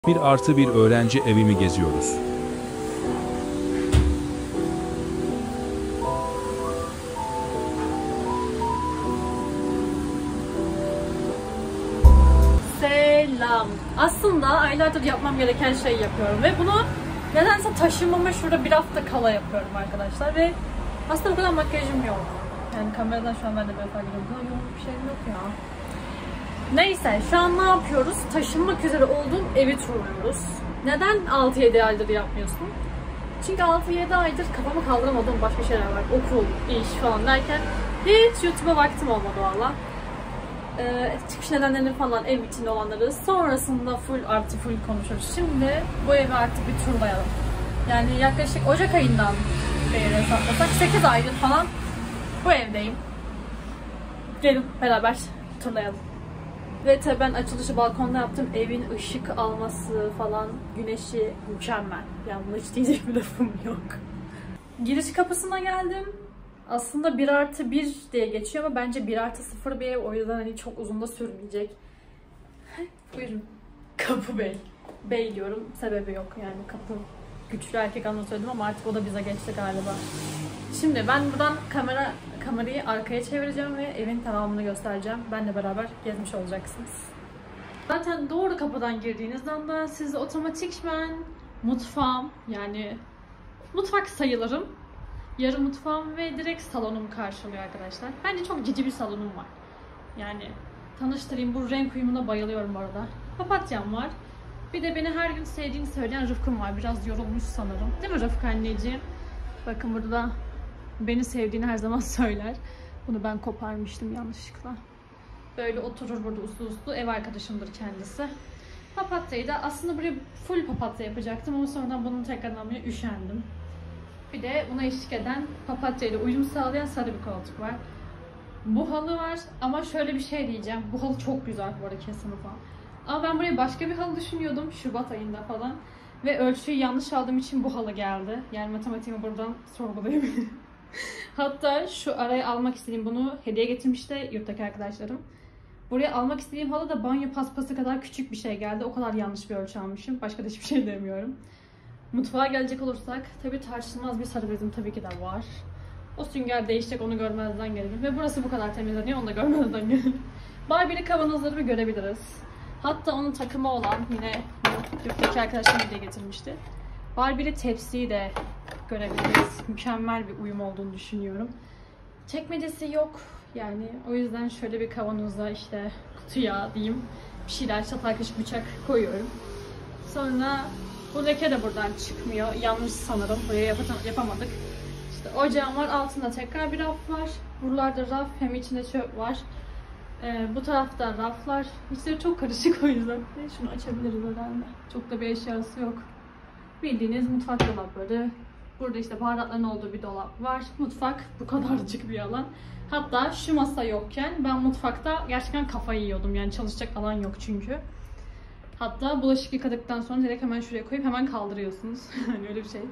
1+1 öğrenci evimi geziyoruz. Selam. Aslında aylardır yapmam gereken şeyi yapıyorum ve bunu nedense taşınmama şurada bir hafta kala yapıyorum arkadaşlar ve aslında bu kadar makyajım yok. Yani kameradan şu an ben de böyle fark ediyorum. Yok, bir şeyim yok ya. Neyse, şu an ne yapıyoruz? Taşınmak üzere olduğum evi turluyoruz. Neden 6-7 aydır yapmıyorsun? Çünkü 6-7 aydır kafamı kaldıramadığım başka şeyler var. Okul, iş falan derken hiç YouTube'a vaktim olmadı valla. Çıkış nedenlerini falan, ev içinde olanları sonrasında full konuşuruz. Şimdi bu evi artık bir turlayalım. Yani yaklaşık Ocak ayından beri hesaplasak 8 aydır falan bu evdeyim. Gelin beraber turlayalım. Ve tabii ben açılışı balkonda yaptım. Evin ışık alması falan, güneşi mükemmel. Yani buna hiç diyecek bir lafım yok. Giriş kapısına geldim. Aslında 1+1 diye geçiyor ama bence 1+0 bir ev. O yüzden hani çok uzun da sürmeyecek. Buyurun. Kapı bey. Bey diyorum. Sebebi yok yani kapı. Güçlü erkek anlamı söyledim ama artık o da bize geçti galiba. Şimdi ben buradan kamerayı arkaya çevireceğim ve evin tamamını göstereceğim. Benle beraber gezmiş olacaksınız. Zaten doğru kapıdan girdiğiniz anda sizi otomatikman mutfağım, yani mutfak sayılırım, yarı mutfağım ve direkt salonum karşılıyor arkadaşlar. Bence çok cici bir salonum var. Yani tanıştırayım, bu renk uyumuna bayılıyorum bu arada. Papatyam var. Bir de beni her gün sevdiğini söyleyen Rıfkım var. Biraz yorulmuş sanırım. Değil mi Rıfkı anneciğim? Bakın burada da beni sevdiğini her zaman söyler. Bunu ben koparmıştım yanlışlıkla. Böyle oturur burada uslu uslu. Ev arkadaşımdır kendisi. Papatyayı da aslında buraya full papatya yapacaktım ama sonradan bunu tekrardan almaya üşendim. Bir de buna eşlik eden, papatyayla uyum sağlayan sarı bir koltuk var. Bu halı var ama şöyle bir şey diyeceğim. Bu halı çok güzel bu arada, kesin falan. Ama ben buraya başka bir halı düşünüyordum Şubat ayında falan. Ve ölçüyü yanlış aldığım için bu halı geldi. Yani matematiğimi buradan sorgulayabilirim. Hatta şu araya almak istediğim, bunu hediye getirmişti yurttaki arkadaşlarım. Buraya almak istediğim halı da banyo paspası kadar küçük bir şey geldi. O kadar yanlış bir ölçü almışım. Başka da hiçbir şey demiyorum. Mutfağa gelecek olursak tabii tartışılmaz bir sarı bezim tabii ki de var. O sünger değişecek, onu görmezden gelelim. Ve burası bu kadar temizleniyor, onu da görmezden gelelim. Barbie'li kavanozları bir görebiliriz. Hatta onun takımı olan, yine yurttaki arkadaşlarım hediye getirmişti. Barbie'li tepsiyi de görebiliriz. Mükemmel bir uyum olduğunu düşünüyorum. Çekmecesi yok. Yani o yüzden şöyle bir kavanoza, işte kutuya diyeyim, bir şeyler, çatal kaşık bıçak koyuyorum. Sonra bu leke de buradan çıkmıyor. Yanlış sanırım. Buraya yapamadık. İşte ocağım var. Altında tekrar bir raf var. Buralarda raf, hem içinde çöp var. Bu tarafta raflar. İçleri çok karışık o yüzden. Şunu açabiliriz herhalde. Çok da bir eşyası yok. Bildiğiniz mutfak dolapları. Burada işte baharatların olduğu bir dolap var. Mutfak bu kadarcık bir alan. Hatta şu masa yokken ben mutfakta gerçekten kafayı yiyordum. Yani çalışacak alan yok çünkü. Hatta bulaşık yıkadıktan sonra direkt hemen şuraya koyup hemen kaldırıyorsunuz. Hani öyle bir şey.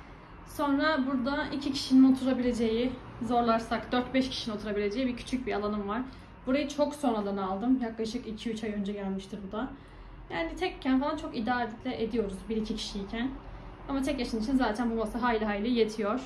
Sonra burada 2 kişinin oturabileceği, zorlarsak 4-5 kişinin oturabileceği bir küçük bir alanım var. Burayı çok sonradan aldım. Yaklaşık 2-3 ay önce gelmiştir bu da. Yani tekken falan çok idare ediyoruz 1-2 kişiyken. Ama tek yaşın için zaten bu masa hayli hayli yetiyor.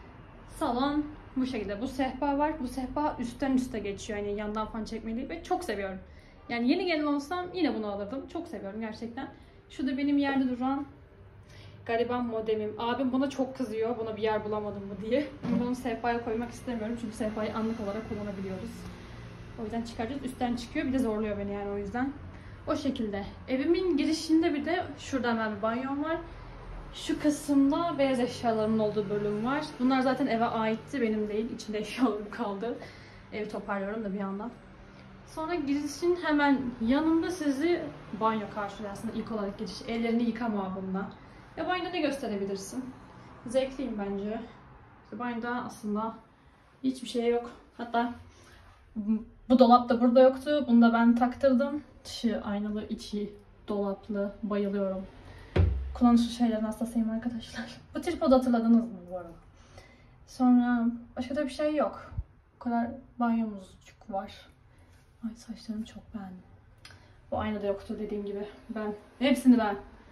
Salon bu şekilde. Bu sehpa var. Bu sehpa üstten üste geçiyor. Yani yandan falan çekmeli ve çok seviyorum. Yani yeni gelin olsam yine bunu alırdım. Çok seviyorum gerçekten. Şu da benim yerde duran gariban modemim. Abim buna çok kızıyor. Buna bir yer bulamadım mı diye. Bunu sehpaya koymak istemiyorum. Çünkü sehpayı anlık olarak kullanabiliyoruz. O yüzden çıkaracağız. Üstten çıkıyor. Bir de zorluyor beni yani o yüzden. O şekilde. Evimin girişinde bir de şuradan hemen bir banyom var. Şu kısımda beyaz eşyalarımın olduğu bölüm var. Bunlar zaten eve aitti. Benim değil. İçinde eşyalarım kaldı. Evi toparlıyorum da bir yandan. Sonra girişin hemen yanında sizi banyo karşılıyor aslında ilk olarak giriş. Ellerini yıkama bunda. Ya banyoda ne gösterebilirsin? Zevkliyim bence. İşte banyoda aslında hiçbir şey yok. Hatta bu dolap da burada yoktu. Bunu da ben taktırdım. Dışı aynalı, içi dolaplı. Bayılıyorum. Kullanışlı şeylerin hastasıyım arkadaşlar. Bu tripod hatırladınız mı bu arada? Sonra başka da bir şey yok. Bu kadar banyomuzcuk var. Ay saçlarımı çok beğendim. Bu aynada yoktu dediğim gibi. Hepsini ben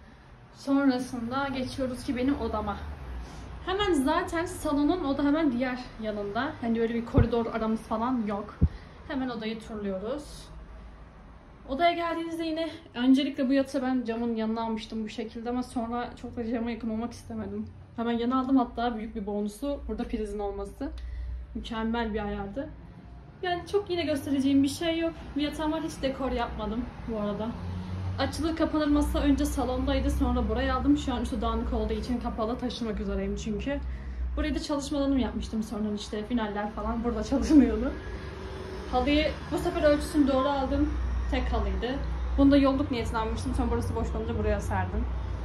Sonrasında geçiyoruz ki benim odama. Hemen zaten salonun oda hemen diğer yanında. Hani öyle bir koridor aramız falan yok. Hemen odayı turluyoruz. Odaya geldiğinizde yine öncelikle bu yatağı ben camın yanına almıştım bu şekilde ama sonra çok da cama yakın olmak istemedim. Hemen yana aldım, hatta büyük bir bonusu burada prizin olması. Mükemmel bir ayardı. Yani çok yine göstereceğim bir şey yok. Bir yatağım var, hiç dekor yapmadım bu arada. Açılır kapanır masa önce salondaydı, sonra buraya aldım. Şu an üstü dağınık olduğu için kapalı, taşımak üzereyim çünkü. Buraya da çalışma alanımı yapmıştım, sonra işte finaller falan burada çalışılıyordu. Halıyı bu sefer ölçüsünü doğru aldım. Tek halıydı. Bunu da yolluk niyetine almıştım. Sonra burası boş kalınca buraya serdim.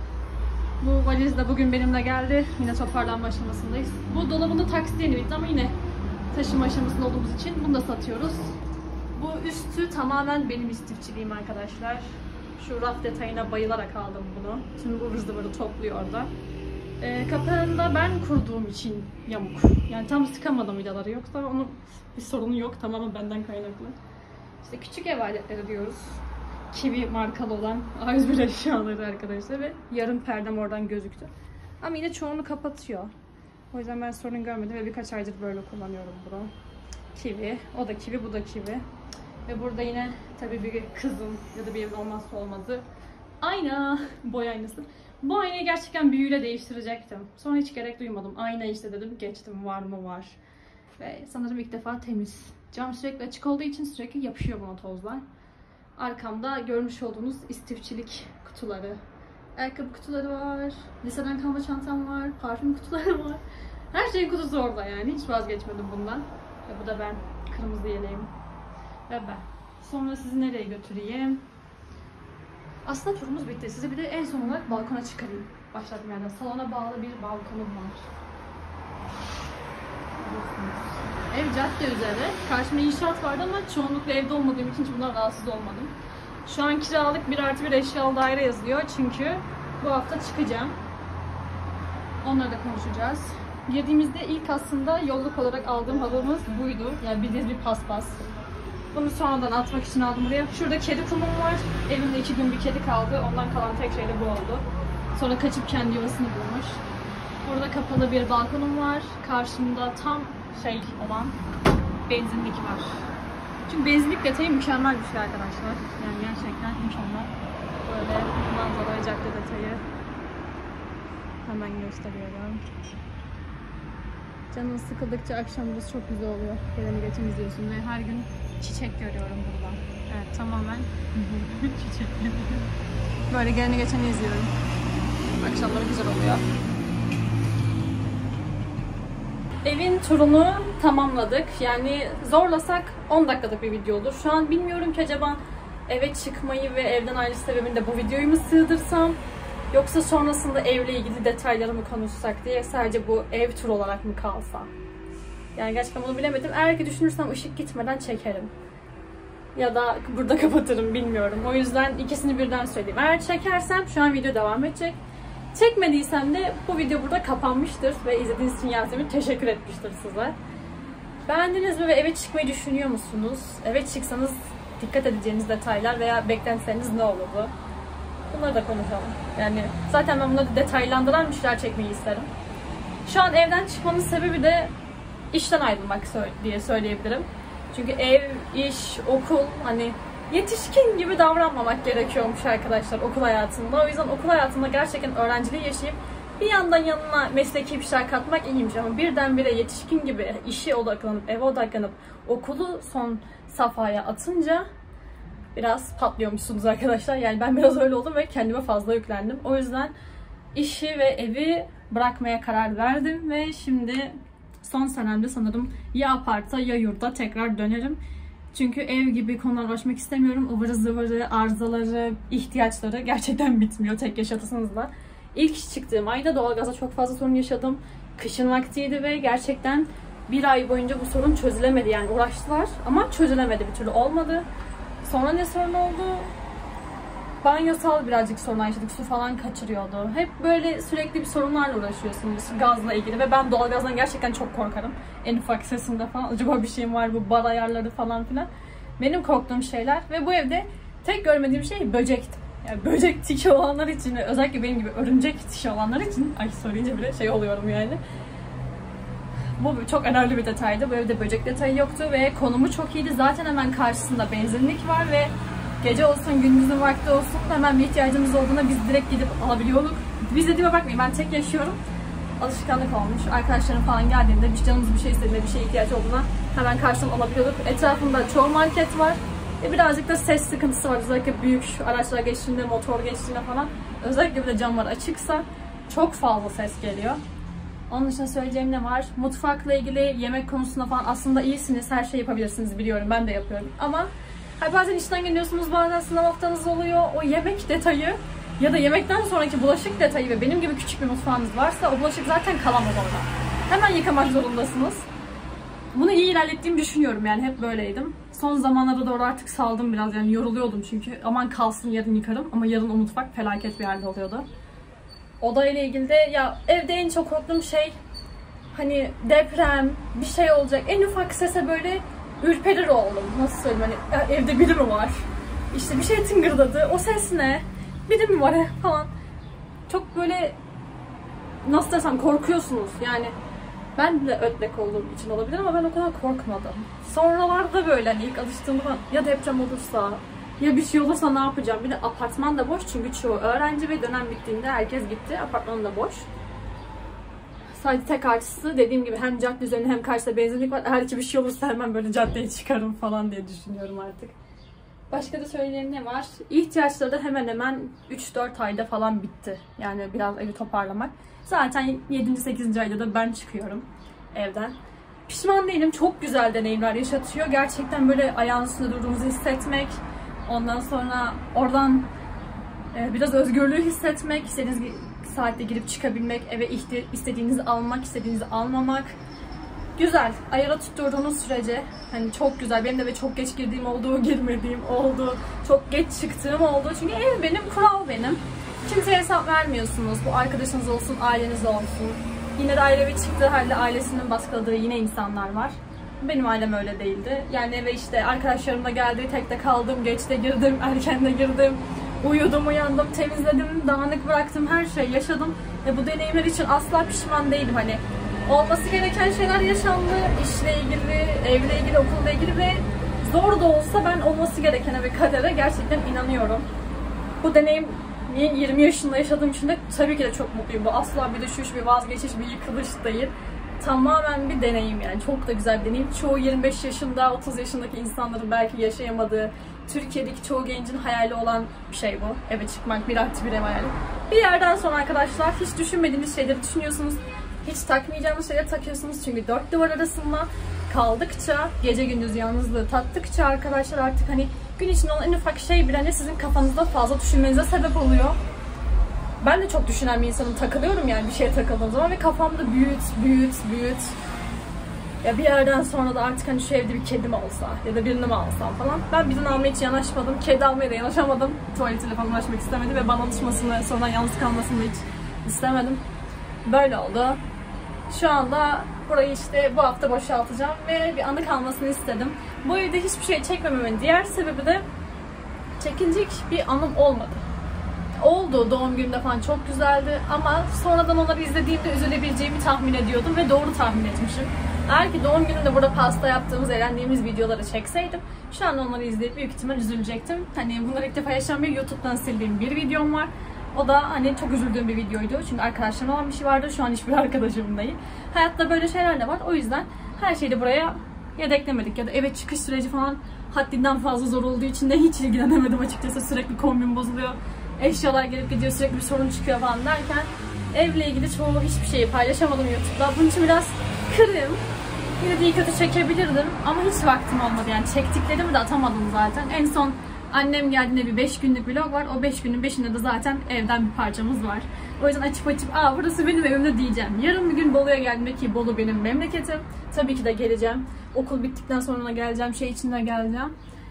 Bu valiz de bugün benimle geldi. Yine toparlanma aşamasındayız. Bu dolabın da taksiti yeni bitti ama yine taşıma aşamasında olduğumuz için bunu da satıyoruz. Bu üstü tamamen benim istifçiliğim arkadaşlar. Şu raf detayına bayılarak aldım bunu. Şimdi bu ıvır topluyor orada. Kapağını da ben kurduğum için yamuk. Yani tam sıkamadım vidaları, yoksa onun bir sorunu yok. Tamamen benden kaynaklı. İşte küçük ev aletleri diyoruz. Kiwi markalı olan A101 eşyaları arkadaşlar ve yarım perdem oradan gözüktü. Ama yine çoğunu kapatıyor. O yüzden ben sorun görmedim ve birkaç aydır böyle kullanıyorum bunu. Kiwi. O da kiwi, bu da kiwi. Ve burada yine tabii bir kızın ya da bir evin olmazsa olmazı ayna. Boy aynası. Bu aynayı gerçekten büyüyle değiştirecektim. Sonra hiç gerek duymadım. Ayna işte dedim, geçtim, var mı var. Ve sanırım ilk defa temiz. Cam sürekli açık olduğu için sürekli yapışıyor buna tozlar. Arkamda görmüş olduğunuz istifçilik kutuları. Ayakkabı kutuları var. Liseden kalma çantam var. Parfüm kutuları var. Her şeyin kutusu orada yani. Hiç vazgeçmedim bundan. Ve bu da ben. Kırmızı yeleğim. Ve ben. Sonra sizi nereye götüreyim? Aslında turumuz bitti. Size bir de en son olarak balkona çıkarayım. Başlattım yerden. Salona bağlı bir balkonum var. Ev cadde üzeri. Karşımda inşaat vardı ama çoğunlukla evde olmadığım için hiç bundan rahatsız olmadım. Şu an kiralık 1+1 eşyalı daire yazıyor çünkü bu hafta çıkacağım. Onları da konuşacağız. Girdiğimizde ilk aslında yolluk olarak aldığım halımız buydu. Yani bildiğiniz bir paspas. Bunu sonradan atmak için aldım buraya. Şurada kedi kumum var. Evimde 2 gün bir kedi kaldı. Ondan kalan tek şey de bu oldu. Sonra kaçıp kendi yuvasını bulmuş. Burada kapalı bir balkonum var. Karşımda tam şey olan benzinlik var. Çünkü benzinlik detayı mükemmel bir şey arkadaşlar. Yani gerçekten mükemmel. Böyle manzara ve cadde detayı. Hemen gösteriyorum. Canın sıkıldıkça akşam burası çok güzel oluyor. Geleni geçen izliyorsun ve her gün çiçek görüyorum buradan. Evet, tamamen çiçek. Böyle geleni geçeni izliyorum. Akşamları güzel oluyor. Evin turunu tamamladık. Yani zorlasak 10 dakikalık bir video olur. Şu an bilmiyorum ki acaba eve çıkmayı ve evden ayrılış sebebinde bu videoyu mu sığdırsam, yoksa sonrasında evle ilgili detayları mı konuşsak diye sadece bu ev turu olarak mı kalsa. Yani gerçekten bunu bilemedim. Eğer ki düşünürsem ışık gitmeden çekerim. Ya da burada kapatırım, bilmiyorum. O yüzden ikisini birden söyleyeyim. Eğer çekersem şu an video devam edecek. Çekmediysem de bu video burada kapanmıştır ve izlediğiniz için Yasemin teşekkür etmiştir size. Beğendiniz mi ve eve çıkmayı düşünüyor musunuz? Eve çıksanız dikkat edeceğiniz detaylar veya beklentileriniz ne olurdu? Bunları da konuşalım. Yani zaten ben bunları detaylandıran bir şeyler çekmeyi isterim. Şu an evden çıkmanın sebebi de işten ayrılmak diye söyleyebilirim. Çünkü ev, iş, okul, hani yetişkin gibi davranmamak gerekiyormuş arkadaşlar okul hayatında. O yüzden okul hayatında gerçekten öğrenciliği yaşayıp bir yandan yanına mesleki bir şeyler katmak iyiymiş ama birdenbire yetişkin gibi işe odaklanıp, eve odaklanıp okulu son safhaya atınca biraz patlıyormuşsunuz arkadaşlar. Yani ben biraz öyle oldum ve kendime fazla yüklendim. O yüzden işi ve evi bırakmaya karar verdim ve şimdi son senemde sanırım ya aparta ya yurda tekrar dönerim. Çünkü ev gibi konular uğraşmak istemiyorum. Ivırı zıvırı, arızaları, ihtiyaçları gerçekten bitmiyor tek yaşatısınızla. İlk çıktığım ayda doğalgaza çok fazla sorun yaşadım. Kışın vaktiydi ve gerçekten bir ay boyunca bu sorun çözülemedi. Yani uğraştılar ama çözülemedi, bir türlü olmadı. Sonra ne sorun oldu? Banyosal birazcık sorun yaşadık. Su falan kaçırıyordu. Hep böyle sürekli bir sorunlarla uğraşıyorsunuz gazla ilgili ve ben doğalgazdan gerçekten çok korkarım. En ufak sesinde falan acaba bir şeyim var, bu bar ayarları falan filan. Benim korktuğum şeyler ve bu evde tek görmediğim şey böcekti. Yani böcek tiki olanlar için ve özellikle benim gibi örümcek tiki olanlar için, ay söyleyince bile şey oluyorum yani. Bu çok önemli bir detaydı. Bu evde böcek detayı yoktu ve konumu çok iyiydi. Zaten hemen karşısında benzinlik var ve gece olsun, gündüzün vakti olsun hemen bir ihtiyacımız olduğunda biz direkt gidip alabiliyorduk. Biz dediğime bakmayın, ben tek yaşıyorum. Alışkanlık olmuş. Arkadaşlarım falan geldiğinde, bir canımız bir şey istediğinde, bir şeye ihtiyaç olduğunda hemen karşıdan alabiliyorduk. Etrafında çoğu market var. Birazcık da ses sıkıntısı var. Özellikle büyük araçlar geçtiğinde, motor geçtiğinde falan. Özellikle bir de camlar açıksa çok fazla ses geliyor. Onun dışında söyleyeceğim ne var? Mutfakla ilgili, yemek konusunda falan aslında iyisiniz. Her şey yapabilirsiniz biliyorum. Ben de yapıyorum. Ama bazen işten geliyorsunuz, bazen sınav haftanız oluyor. O yemek detayı ya da yemekten sonraki bulaşık detayı ve benim gibi küçük bir mutfağınız varsa o bulaşık zaten kalamaz orada. Hemen yıkamak zorundasınız. Bunu iyi ilerlettiğimi düşünüyorum, yani hep böyleydim. Son zamanlarda doğru artık saldım biraz, yani yoruluyordum çünkü aman kalsın yarın yıkarım, ama yarın o mutfak felaket bir yerde oluyordu. Odayla ilgili de ya evde en çok korktuğum şey hani deprem, bir şey olacak, en ufak sese böyle ürperir oldum. Nasıl söyleyeyim, hani evde biri mi var? İşte bir şey tıngırdadı, o ses ne? Biri mi var falan. Çok böyle nasıl desem korkuyorsunuz yani. Ben de ötlek olduğum için olabilir ama ben o kadar korkmadım. Sonralarda böyle hani ilk alıştığımda ya deprem olursa ya bir şey olursa ne yapacağım? Bir de apartman da boş çünkü çoğu öğrenci ve dönem bittiğinde herkes gitti. Apartman da boş. Sadece tek artısı dediğim gibi hem cadde üzerinde hem karşıda benzinlik var. Eğer ki bir şey olursa hemen böyle caddeye çıkarım falan diye düşünüyorum artık. Başka da söyleyeyim ne var? İhtiyaçları da hemen hemen 3-4 ayda falan bitti. Yani biraz evi toparlamak. Zaten 7. 8. ayda da ben çıkıyorum evden. Pişman değilim. Çok güzel deneyimler yaşatıyor. Gerçekten böyle ayağın üstünde durduğumuzu hissetmek. Ondan sonra oradan biraz özgürlüğü hissetmek. İstediğiniz saatte girip çıkabilmek. Eve istediğinizi almak, istediğinizi almamak. Güzel. Ayara tutturduğunuz sürece hani çok güzel. Benim de ve çok geç girdiğim oldu, girmediğim oldu. Çok geç çıktığım oldu. Çünkü ev benim, kural benim. Kimseye hesap vermiyorsunuz. Bu arkadaşınız olsun, aileniz olsun. Yine de ailevi çıktığı halde ailesinin baskıladığı yine insanlar var. Benim ailem öyle değildi. Yani eve işte arkadaşlarımla geldi, tekte kaldım, geçte girdim, erken de girdim. Uyudum, uyandım, temizledim, dağınık bıraktım, her şeyi yaşadım. Ve bu deneyimler için asla pişman değilim. Hani olması gereken şeyler yaşandı. İşle ilgili, evle ilgili, okulla ilgili ve zor da olsa ben olması gerekene ve kadere gerçekten inanıyorum. Bu deneyim 20 yaşında yaşadığım için de tabii ki de çok mutluyum. Bu asla bir düşüş, bir vazgeçiş, bir yıkılış değil. Tamamen bir deneyim yani. Çok da güzel bir deneyim. Çoğu 25 yaşında, 30 yaşındaki insanların belki yaşayamadığı, Türkiye'deki çoğu gencin hayali olan bir şey bu. Eve çıkmak, 1+1 ev hayali. Bir yerden sonra arkadaşlar hiç düşünmediğiniz şeyleri düşünüyorsunuz. Hiç takmayacağınız şeyleri takıyorsunuz. Çünkü 4 duvar arasında kaldıkça, gece gündüz yalnızlığı tattıkça arkadaşlar artık hani gün içinde olan en ufak şey bile hani sizin kafanızda fazla düşünmenize sebep oluyor. Ben de çok düşünen bir insanım, takılıyorum yani bir şeye takıldığım zaman ve kafamda büyüt. Ya bir yerden sonra da artık hani şu evde bir kedim olsa ya da birini mi alsam falan. Ben birini almaya hiç yanaşmadım. Kedi almaya da yanaşamadım. Tuvaletiyle falan uğraşmak istemedim ve bana alışmasını, sonradan yalnız kalmasını hiç istemedim. Böyle oldu. Şu anda burayı işte bu hafta boşaltacağım ve bir anı kalmasını istedim. Bu evde hiçbir şey çekmememin diğer sebebi de çekilecek bir anım olmadı. Oldu, doğum günümde falan çok güzeldi ama sonradan onları izlediğimde üzülebileceğimi tahmin ediyordum ve doğru tahmin etmişim. Eğer ki doğum günümde burada pasta yaptığımız, eğlendiğimiz videoları çekseydim şu an onları izleyip büyük ihtimal üzülecektim. Hani bunları ilk defa yaşayan bir YouTube'dan sildiğim bir videom var. O da hani çok üzüldüğüm bir videoydu. Çünkü arkadaşlarım olan bir şey vardı. Şu an hiçbir arkadaşım değil. Hayatta böyle şeyler de var. O yüzden her şeyi de buraya yedeklemedik. Ya da eve çıkış süreci falan haddinden fazla zor olduğu için de hiç ilgilenemedim açıkçası. Sürekli kombin bozuluyor. Eşyalar gelip gidiyor, sürekli bir sorun çıkıyor falan derken evle ilgili çoğu hiçbir şeyi paylaşamadım YouTube'da. Bunun için biraz kırığım. Yine de iyi kötü çekebilirdim ama hiç vaktim olmadı yani. Çektiklerimi de atamadım zaten. En son annem geldiğinde bir 5 günlük vlog var. O 5 günün 5'inde de zaten evden bir parçamız var. O yüzden açıp burası benim evimde diyeceğim. Yarın bir gün Bolu'ya geldiğimde, ki Bolu benim memleketim. Tabii ki de geleceğim. Okul bittikten sonra geleceğim, şey içinde geleceğim.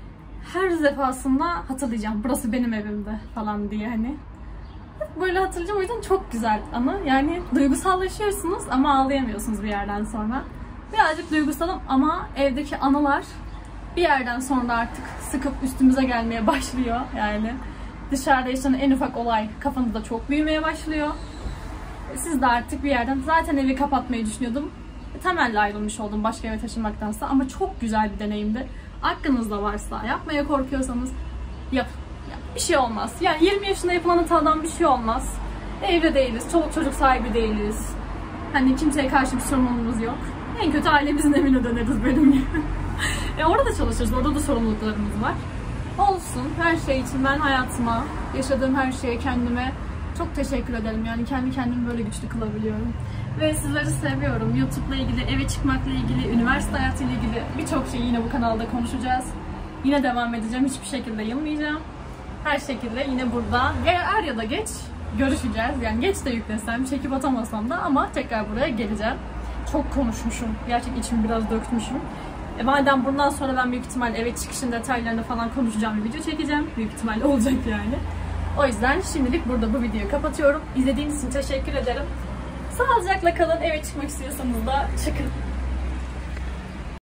Her defasında hatırlayacağım. Burası benim evimde falan diye hani. Böyle hatırlayacağım, o yüzden çok güzel anı. Yani duygusallaşıyorsunuz ama ağlayamıyorsunuz bir yerden sonra. Birazcık duygusalım ama evdeki anılar bir yerden sonra artık sıkıp üstümüze gelmeye başlıyor yani. dışarıda yaşanan en ufak olay kafanızda çok büyümeye başlıyor. Siz de artık bir yerden zaten evi kapatmayı düşünüyordum. Temelli ayrılmış oldum başka eve taşınmaktansa ama çok güzel bir deneyimdi. Aklınızda varsa, yapmaya korkuyorsanız yapın. Bir şey olmaz. Yani 20 yaşında yapılan hatadan bir şey olmaz. Evde değiliz, çoluk çocuk sahibi değiliz. Hani kimseye karşı bir sorumluluğumuz yok. En kötü ailemizin evine döneriz benim gibi. Orada da çalışırız, orada da sorumluluklarımız var. Olsun, her şey için ben hayatıma, yaşadığım her şeye, kendime çok teşekkür ederim. Yani kendi kendimi böyle güçlü kılabiliyorum. Ve sizleri seviyorum. YouTube'la ilgili, eve çıkmakla ilgili, üniversite hayatıyla ilgili birçok şeyi yine bu kanalda konuşacağız. Yine devam edeceğim, hiçbir şekilde yılmayacağım. Her şekilde yine burada er ya da geç görüşeceğiz. Yani geç de yüklesem, çekip atamasam da ama tekrar buraya geleceğim. Çok konuşmuşum. Gerçekten içimi biraz dökmüşüm. Madem bundan sonra ben büyük ihtimal eve çıkışın detaylarını falan konuşacağım, bir video çekeceğim. Büyük ihtimal olacak yani. O yüzden şimdilik burada bu videoyu kapatıyorum. İzlediğiniz için teşekkür ederim. Sağlıcakla kalın. Eve çıkmak istiyorsanız da çıkın.